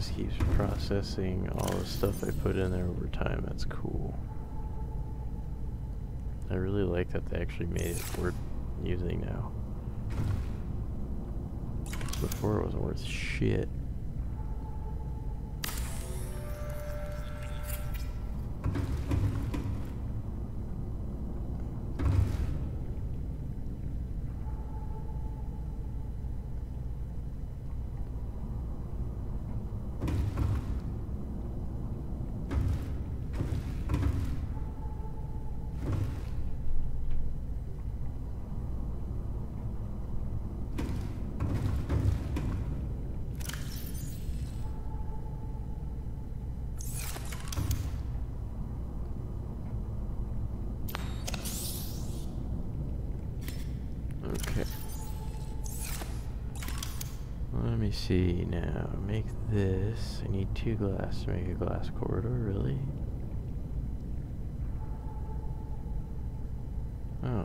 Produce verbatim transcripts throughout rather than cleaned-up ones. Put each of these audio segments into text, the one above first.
just keeps processing all the stuff I put in there over time. That's cool. I really like that they actually made it worth using now. Before it wasn't worth shit. Okay. Let me see now. Make this. I need two glass to make a glass corridor, really? Oh.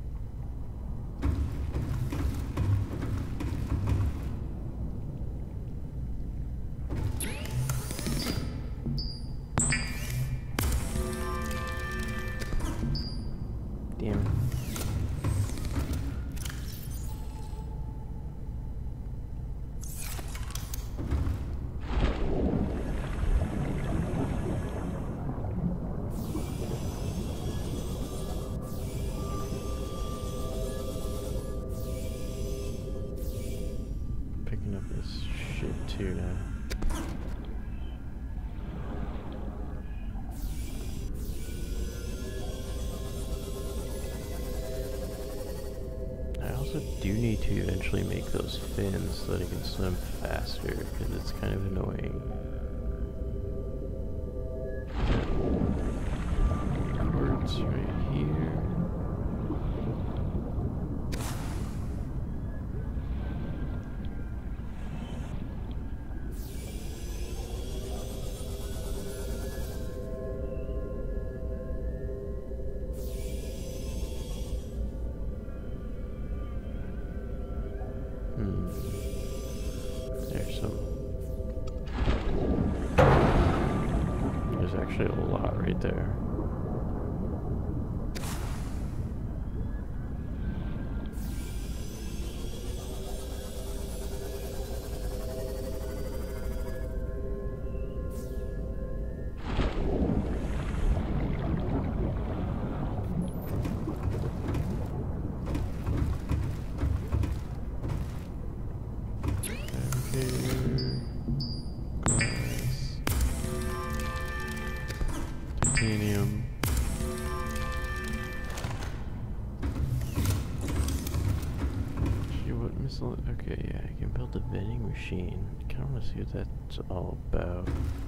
Damn it. Picking up this shit too now. I also do need to eventually make those fins so that I can swim faster, because it's kind of annoying. Quartz right here. Hmm. There's some. There's actually a lot right there. Titanium. Gee, what missile? Okay, yeah, I can build a vending machine. I kind of want to see what that's all about.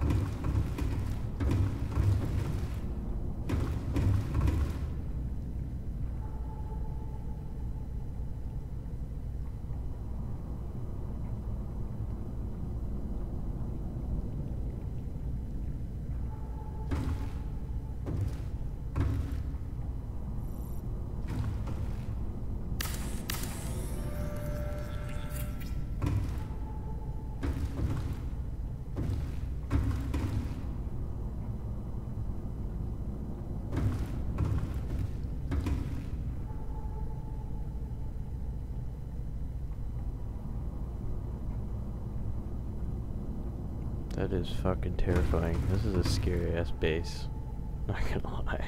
That is fucking terrifying. This is a scary ass base. Not gonna lie.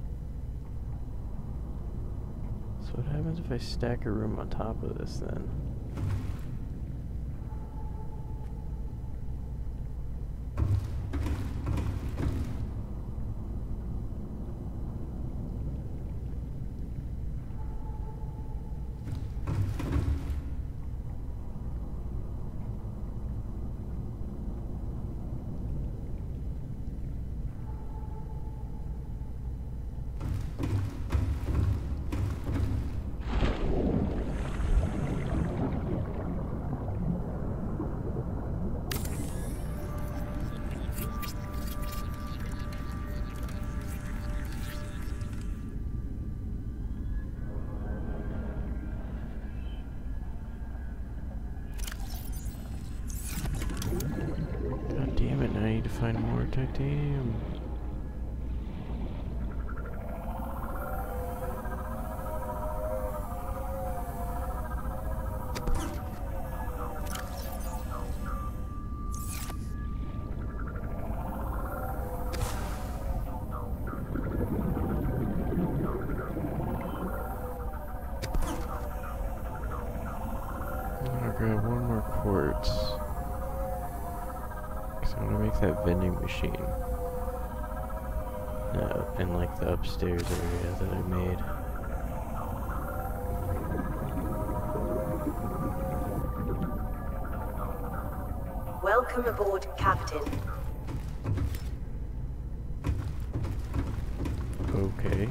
So what happens if I stack a room on top of this then? titanium. Grab one more quartz. Cause I want to make that vending machine. Uh, in like the upstairs area that I made. Welcome aboard, Captain. Okay.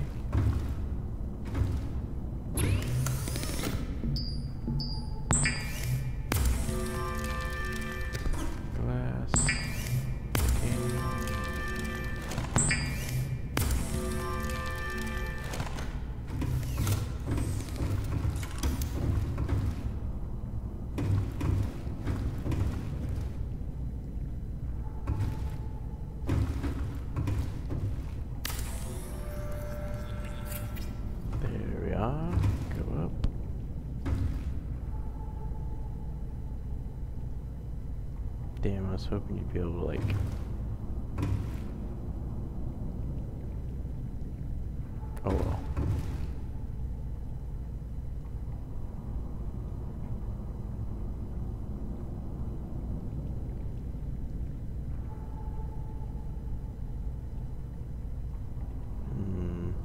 Damn, I was hoping you'd be able to, like... Oh well. Hmm.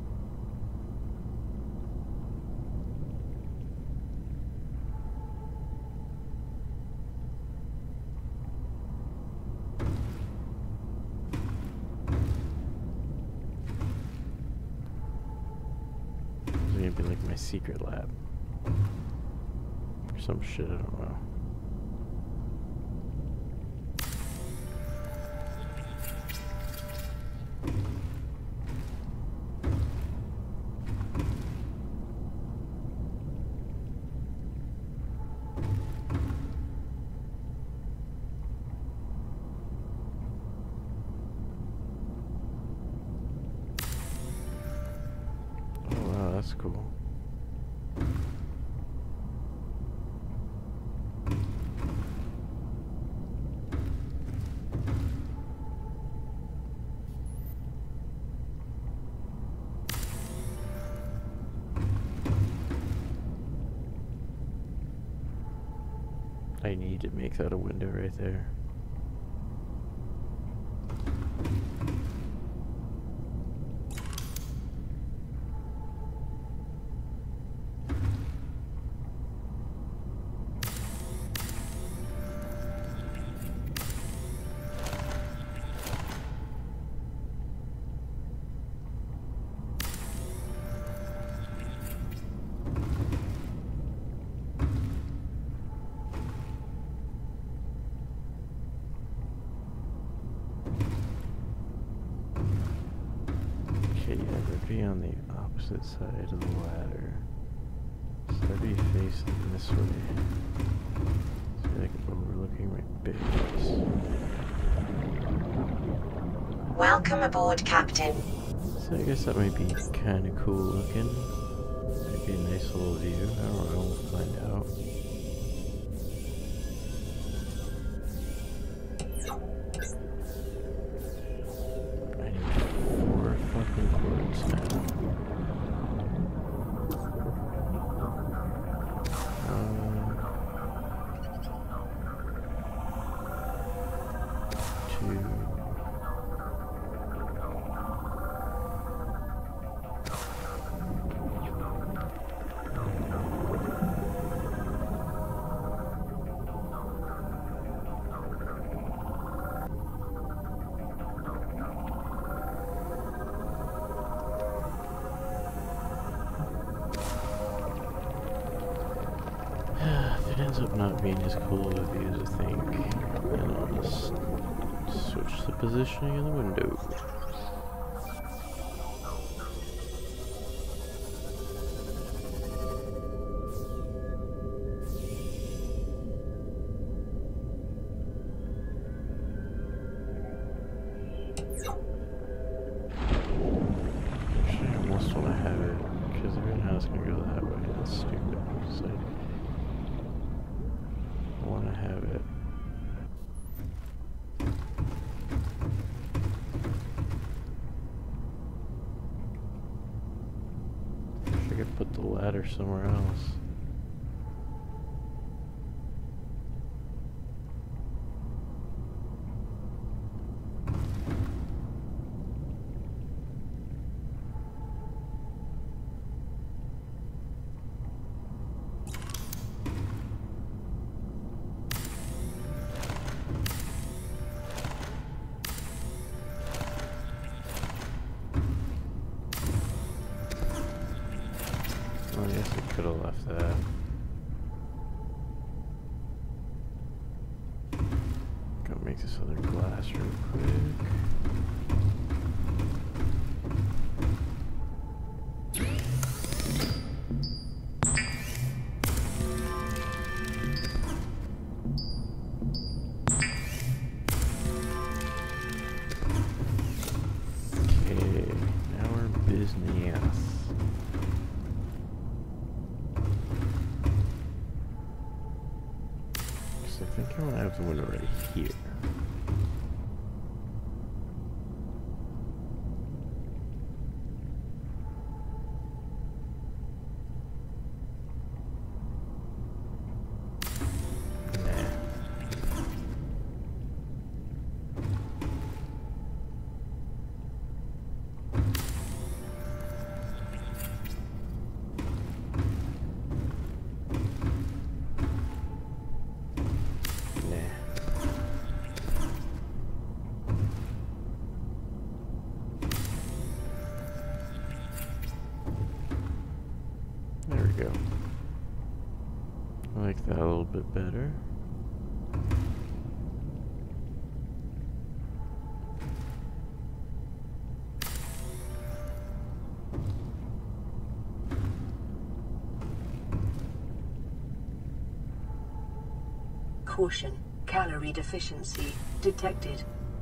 Gonna be like my secret lab or some shit, I don't know. That's cool. I need to make that a window right there. Okay, yeah, would be on the opposite side of the ladder. So I'd be facing this way. So like overlooking my base. Welcome aboard, Captain. So I guess that might be kind of cool looking. Might be a nice little view. I don't know, we'll find out. It ends up not being as cool of a view as I think, and I'll just switch the positioning of the window. Is the greenhouse gonna go that way? That's stupid. It's like, I want to have it. Wish I could put the ladder somewhere else. I guess I could have left that. Gotta make this other glass real quick. Okay, now we're in business. I think I want to have the window right here. There we go. I like that a little bit better. Caution, calorie deficiency detected.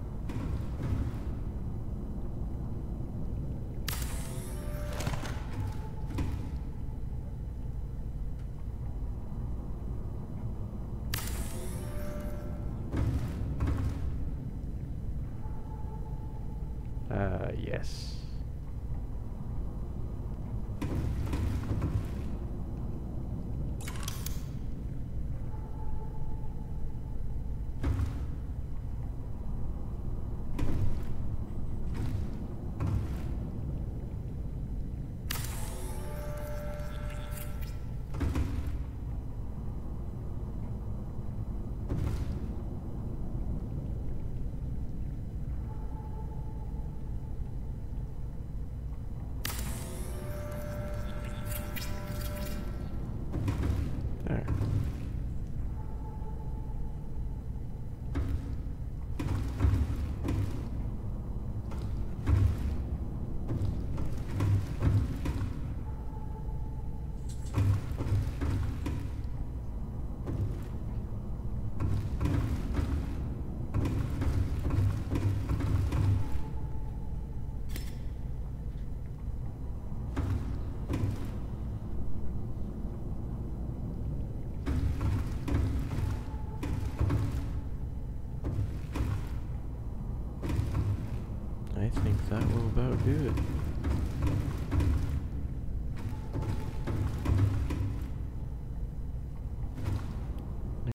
Ah, uh, yes. There. I think that will about do it.